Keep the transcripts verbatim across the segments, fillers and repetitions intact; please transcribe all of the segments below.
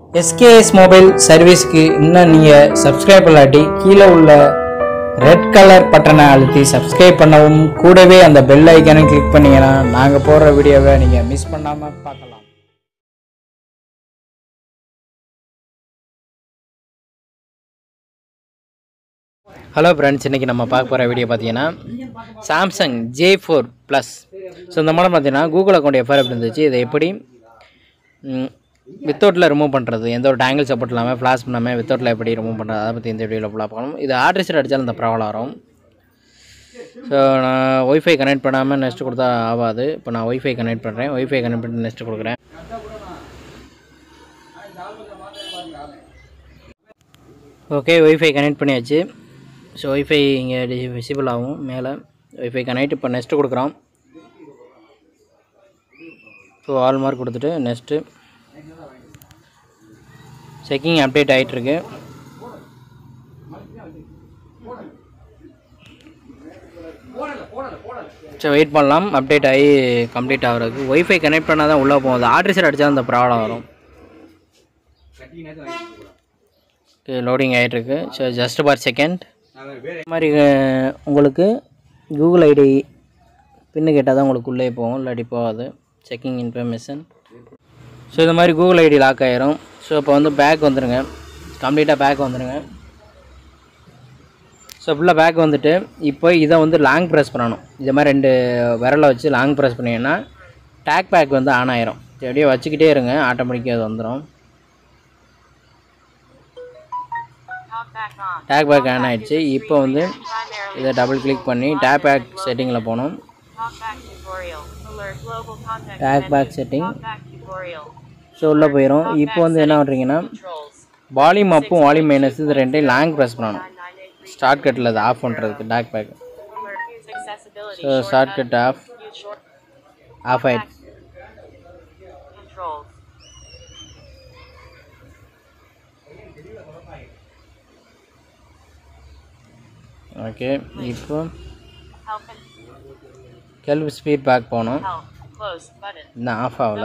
S K S mobile service க்கு இன்னும் நீங்க subscribe பண்ணாட்டி கீழ உள்ள red color பட்டனை அழுத்தி subscribe பண்ணவும் கூடவே அந்த bell icon-ஐ click பண்ணீங்கனா நாங்க போடுற வீடியோவை நீங்க மிஸ் பண்ணாம பார்க்கலாம். Hello friends, இன்னைக்கு நம்ம பார்க்க போற வீடியோ பாத்தீங்கன்னா Samsung J four plus. So இந்த மாடல் பாத்தீங்கன்னா Google account F R P இருந்துச்சு. இதை எப்படி வித்தவுட்ல ரிமூவ் பண்றது, எந்த ஒரு டேங்கிள் சப்போர்ட் இல்லாம ஃபிளாஷ் பண்ணாம வித்தவுட்ல எப்படி ரிமூவ் பண்றது அத பத்தி இந்த வீடியோல பார்க்கலாம். இது ஆட்ரஸ் அடிச்சாலும் இந்த ப்ராப்ளம் வரும். சோ நான் வைஃபை கனெக்ட் பண்ணாம நெக்ஸ்ட் கொடுத்தா ஆகாது. இப்போ நான் வைஃபை கனெக்ட் பண்றேன். வைஃபை கனெக்ட் பண்ணி நெக்ஸ்ட் கொடுக்கிறேன். ஓகே, வைஃபை கனெக்ட் பண்ணியாச்சு. ஸோ வைஃபை இங்கே விசிபிள் ஆகும் மேலே. வைஃபை கனெக்ட் இப்போ நெக்ஸ்ட் கொடுக்குறோம். ஸோ ஆல் மார்க் கொடுத்துட்டு நெக்ஸ்ட்டு செக்கிங் அப்டேட் ஆகிட்டுருக்கு. ஸோ வெயிட் பண்ணலாம் அப்டேட் ஆகி கம்ப்ளீட் ஆகிறதுக்கு. ஒய்ஃபை கனெக்ட் பண்ணால் தான் உள்ளே போகுது. ஆர்டிசர் அடித்தா அந்த ப்ராப்ளம் வரும். ஓகே, லோடிங் ஆகிட்டுருக்கு. So just for second. இது மாதிரி உங்களுக்கு கூகுள் ஐடி பின்னு கேட்டால் தான் உங்களுக்கு உள்ளே போகும், இல்லாட்டி போகாது. Checking information. ஸோ இது மாதிரி கூகுள் ஐடி லாக் ஆகிரும். ஸோ இப்போ வந்து பேக் வந்துடுங்க, கம்ப்ளீட்டாக பேக் வந்துடுங்க. ஸோ ஃபுல்லாக பேக் வந்துட்டு இப்போ இதை வந்து லாங் ப்ரெஸ் பண்ணணும். இது மாதிரி ரெண்டு விரலை வச்சு லாங் ப்ரெஸ் பண்ணிங்கன்னா டேக் பேக் வந்து ஆன் ஆயிரும். அப்படியே வச்சுக்கிட்டே இருங்க, ஆட்டோமேட்டிக்காக அது வந்துடும். டேக் பேக் ஆன் ஆகிடுச்சு. இப்போ வந்து இதை டபுள் கிளிக் பண்ணி டேக் பேக் செட்டிங்கில் போகணும். Take back setting. ஸோ உள்ளே போயிடும். இப்போ வந்து என்ன பண்ணுறீங்கன்னா வால்யூம் அப்பும் வால்யூம் மைனஸ் இது ரெண்டையும் லாங் ப்ரெஸ் பண்ணணும். ஸ்டார்ட் கட்டில் அதை ஆஃப் பண்ணுறதுக்கு talkback. So start cut off off ஆயிடுச்சு. ஓகே, இப்போ கெல்ப் ஸ்பீட் பேக் போகணும். இன்னும் ஆஃப் ஆகல.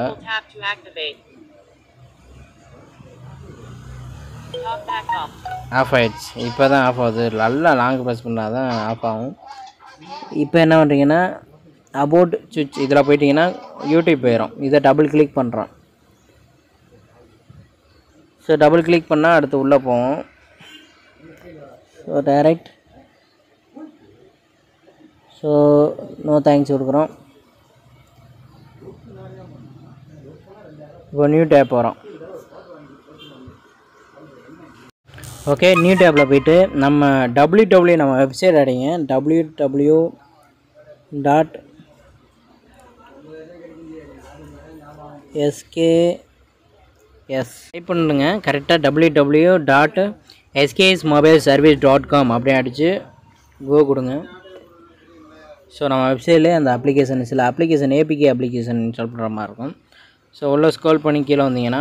ஆஃப் ஆயிடுச்சு. இப்போ தான் ஆஃப் ஆகுது. நல்லா லாங் ப்ரெஸ் பண்ணால் தான் ஆஃப் ஆகும். இப்போ என்ன பண்ணுறீங்கன்னா அபவுட் சுவிட்ச் இதில் போயிட்டீங்கன்னா யூடியூப் போயிடும். இதை டபுள் கிளிக் பண்ணுறோம். ஸோ டபுள் கிளிக் பண்ணால் அடுத்து உள்ளே போவோம். So direct. So no thanks கொடுக்குறோம். இப்போ நியூ டேப் வரோம். ஓகே, நியூ டேப்பில் போய்ட்டு நம்ம டபிள்யூ டபிள்யூ நம்ம வெப்சைட் அடிங்க. W W dot SKS type பண்ணுங்க. கரெக்டாக W W dot SKS mobile service dot com அப்படியே அடித்து கோ கொடுங்க. ஸோ நம்ம வெப்சைட்லேயே அந்த அப்ளிகேஷன் சில அப்ளிகேஷன் ஏபிகே அப்ளிகேஷன் இன்ஸ்டால் பண்ணுற மாதிரி இருக்கும். ஸோ உள்ளே ஸ்க்ரோல் பண்ணி கீழே வந்தீங்கன்னா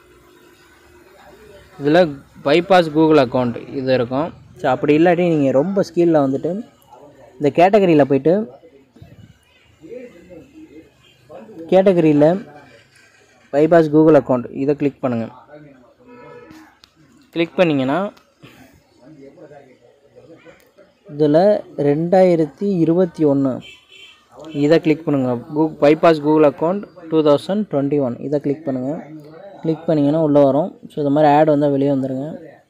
இதில் பைபாஸ் கூகுள் அக்கௌண்ட் இது இருக்கும். ஸோ அப்படி இல்லாட்டி நீங்கள் ரொம்ப ஸ்கீலில் வந்துட்டு இந்த கேட்டகரியில் போய்ட்டு கேட்டகரியில் பைபாஸ் கூகுள் அக்கௌண்ட் இதை கிளிக் பண்ணுங்கள். கிளிக் பண்ணிங்கன்னா இதில் ரெண்டாயிரத்தி இருபத்தி ஒன்று இதை கிளிக் பண்ணுங்கள். கூ bypass Google account two thousand twenty one இதை கிளிக் பண்ணுங்கள். கிளிக் பண்ணிங்கன்னா உள்ளே வரும். ஸோ இது மாதிரி ஆட் வந்தால் வெளியே வந்துடுங்க.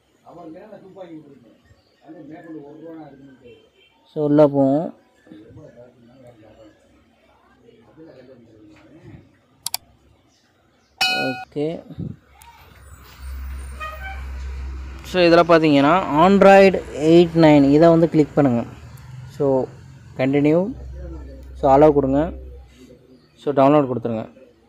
ஸோ உள்ளே போவோம். ஓகே, ஸோ இதில் பார்த்தீங்கன்னா ஆண்ட்ராய்டு எயிட் நைன் இதை வந்து கிளிக் பண்ணுங்கள். So continue. ஸோ அலோவ் கொடுங்க. ஸோ டவுன்லோட் கொடுத்துருங்க.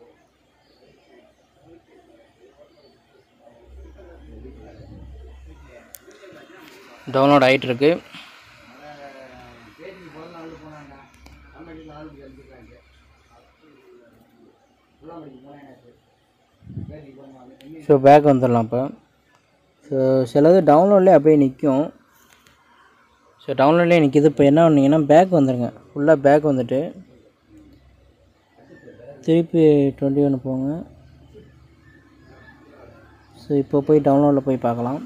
டவுன்லோட் ஆகிட்டுருக்கு. ஸோ பேக் வந்துடலாம். இப்போ ஸோ சிலது டவுன்லோட்லேயே அப்படியே நிற்கும். ஸோ டவுன்லோட்லேயே நிற்கிது. இப்போ என்ன பண்ணீங்கன்னா பேக் வந்துடுங்க. ஃபுல்லாக பேக் வந்துட்டு திருப்பி டுவெண்ட்டி ஒன்று போங்க. ஸோ இப்போ போய் டவுன்லோடில் போய் பார்க்கலாம்.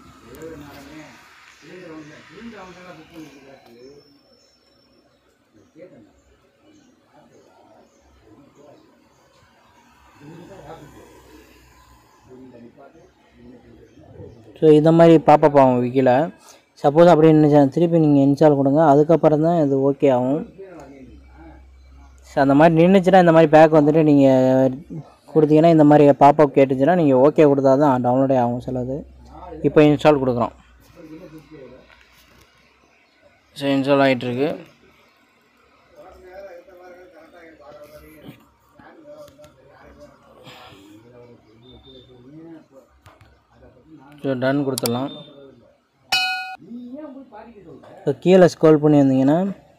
ஸோ இந்த மாதிரி பாப்பப் ஆகும் விக்கியில். சப்போஸ் அப்படி நினச்சா திருப்பி நீங்கள் இன்ஸ்டால் கொடுங்க, அதுக்கப்புறம் தான் இது ஓகே ஆகும். ஸோ அந்த மாதிரி நின்றுச்சுன்னா இந்த மாதிரி பேக் வந்துட்டு நீங்கள் கொடுத்தீங்கன்னா இந்த மாதிரி பாப்பப் கேட்டுச்சுன்னா நீங்கள் ஓகே கொடுத்தா தான் டவுன்லோடே ஆகும் சிலது. இப்போ இன்ஸ்டால் கொடுக்குறோம். ஸோ இன்ஸ்டால் ஆகிட்டுருக்கு. ஸோ டன் கொடுத்துடலாம். ஸோ கீழே ஸ்க்ரோல் பண்ணி வந்தீங்கன்னா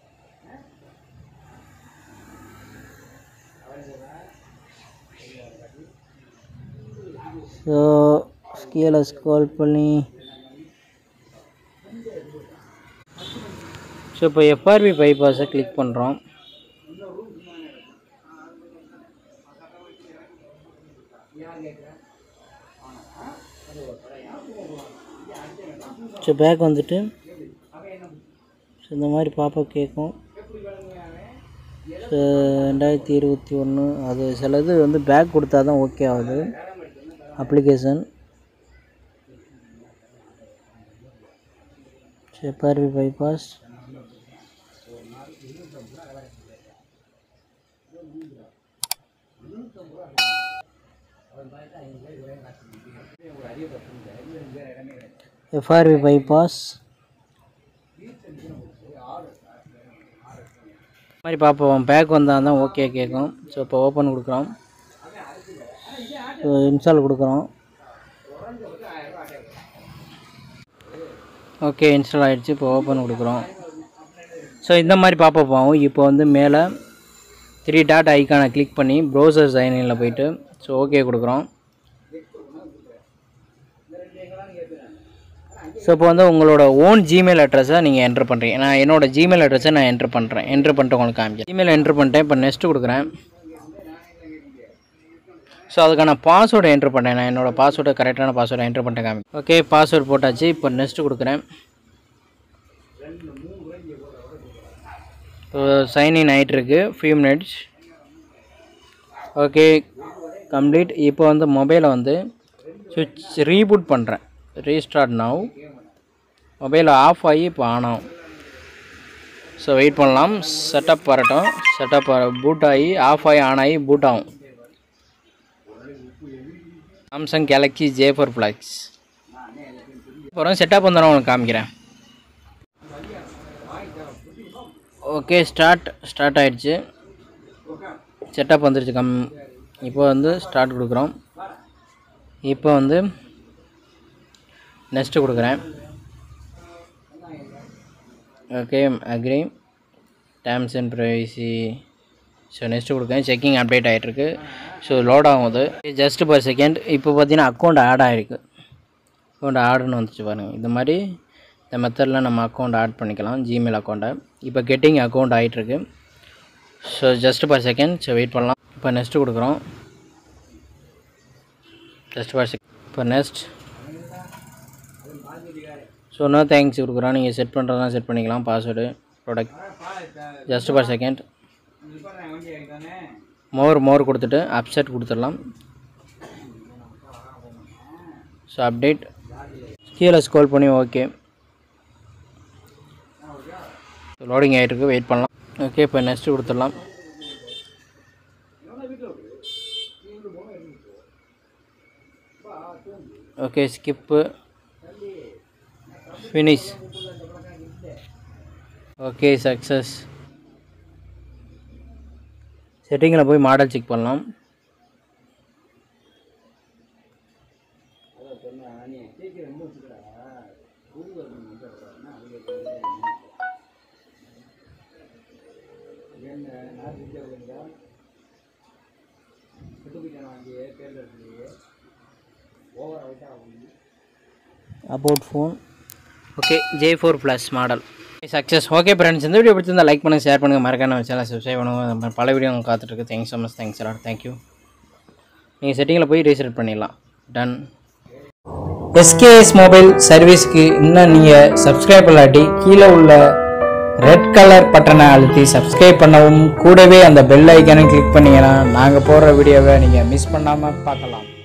ஸோ கீழே ஸ்க்ரோல் பண்ணி ஸோ இப்போ எஃப்ஆர்பி பைபாஸை கிளிக் பண்ணுறோம். ஸோ பேக் வந்துட்டு ஸோ இந்த மாதிரி பாப்பப் கேட்கும். ஸோ ரெண்டாயிரத்தி இருபத்தி ஒன்று அது சிலது வந்து பேக் கொடுத்தா தான் ஓகே ஆகுது application. So FRP bypass FRP bypass மாதிரி பார்ப்போம். பேக் வந்தால் தான் ஓகே கேட்கும். ஸோ இப்போ ஓப்பன் கொடுக்குறோம். ஸோ இன்ஸ்டால் கொடுக்குறோம். ஓகே இன்ஸ்டால் ஆகிடுச்சு. இப்போ ஓப்பன் கொடுக்குறோம். ஸோ இந்த மாதிரி பாப்பப் ஆகும். இப்போ வந்து மேலே த்ரீ டாட் ஐக்கானை கிளிக் பண்ணி ப்ரௌசர் சைனில் போயிட்டு ஸோ ஓகே கொடுக்குறோம். ஸோ இப்போ வந்து உங்களோட ஓன் ஜிமெயில் அட்ரஸை நீங்கள் என்ட்ரு பண்ணுறீங்க. நான் என்னோடய ஜிமெயில் அட்ரஸை நான் என்ட்ரு பண்ணுறேன். என்ட்ரு பண்ணிட்டு உங்களுக்கு காமிக்கிறேன். ஜிமெயில் என்ட்ரு பண்ணிட்டேன். இப்போ நெக்ஸ்ட்டு கொடுக்குறேன். ஸோ அதுக்கான பாஸ்வேர்டை என்ட்ரு பண்ணேன். நான் என்னோடய பாஸ்வேர்டை கரெக்டான பாஸ்வேர்டை என்ட்ரு பண்ணிட்டு காமி. ஓகே பாஸ்வேர்டு போட்டாச்சு. இப்போ நெக்ஸ்ட்டு கொடுக்குறேன். இப்போ சைன்இன் ஆகிட்டுருக்கு. Few minutes. Okay complete. இப்போ வந்து மொபைலை வந்து சுவிட்ச் ரீபூட் பண்ணுறேன். Restart now. மொபைல் ஆஃப் ஆகி இப்போ ஆன் ஆகும். ஸோ வெயிட் பண்ணலாம். செட்டப் வரட்டும். செட்டப் பூட் ஆகி ஆஃப் ஆகி ஆன் ஆகி பூட் ஆகும். Samsung Galaxy J four plus. அப்புறம் செட்டப் வந்தாலும் உங்களுக்கு காமிக்கிறேன். ஓகே ஸ்டார்ட் ஸ்டார்ட் ஆகிடுச்சு. செட்டப் வந்துடுச்சு. கம் இப்போ வந்து ஸ்டார்ட் கொடுக்குறோம். இப்போ வந்து நெக்ஸ்ட்டு கொடுக்குறேன். Okay agree terms and privacy. So next கொடுக்குறேன். செக்கிங் அப்டேட் ஆகிட்டுருக்கு. ஸோ லோட் ஆகுது ஜஸ்ட் பர் செகண்ட். இப்போ பார்த்தீங்கன்னா அக்கௌண்ட் ஆட் ஆகிருக்கு. அக்கௌண்ட் ஆடுன்னு வந்துச்சு பாருங்கள். இந்த மாதிரி இந்த மெத்தடில் நம்ம அக்கௌண்ட் ஆட் பண்ணிக்கலாம் ஜிமெயில் அக்கௌண்ட்டை. இப்போ கெட்டிங் அக்கௌண்ட் ஆகிட்டுருக்கு. So just per second. So wait பண்ணலாம். இப்போ நெக்ஸ்ட்டு கொடுக்குறோம். Just per second. இப்போ நெக்ஸ்ட். ஸோ நோ தேங்க்ஸ் கொடுக்குறோம். நீங்கள் செட் பண்ணுறதுனா செட் பண்ணிக்கலாம் password product. Just per second. More more கொடுத்துட்டு அப்செட் கொடுத்துடலாம். ஸோ அப்டேட் கீழே ஸ்க்ரோல் பண்ணி ஓகே லோடிங் ஆகிட்டுருக்கு. வெயிட் பண்ணலாம். ஓகே இப்போ நெக்ஸ்ட்டு கொடுத்துடலாம். Okay skip finish. Okay success. செட்டிங்கில் போய் மாடல் செக் பண்ணலாம். About phone. Okay J four plus model success. Okay friends, இந்த வீடியோ பிடிச்சிருந்தா லைக் பண்ணுங்கள், ஷேர் பண்ணுங்கள், மறக்காம சேனல் சப்ஸ்கிரைப் பண்ணுங்கள். பல வீடியோ உங்களுக்கு காத்துட்ருக்கு. Thanks so much. தேங்க்ஸ் எல்லாரும். தேங்க்யூ. நீங்கள் செட்டிங்கில் போய் ரீசெட் பண்ணிடலாம். Done. S K S mobile சர்வீஸ்க்கு இன்னும் நீங்கள் சப்ஸ்கிரைப் பண்ணாட்டி கீழே உள்ள ரெட் கலர் பட்டனை அழுத்தி சப்ஸ்கிரைப் பண்ணவும் கூடவே அந்த பெல் ஐக்கானை கிளிக் பண்ணிங்கன்னா நாங்கள் போடுற வீடியோவை நீங்கள் மிஸ் பண்ணாமல் பார்க்கலாம்.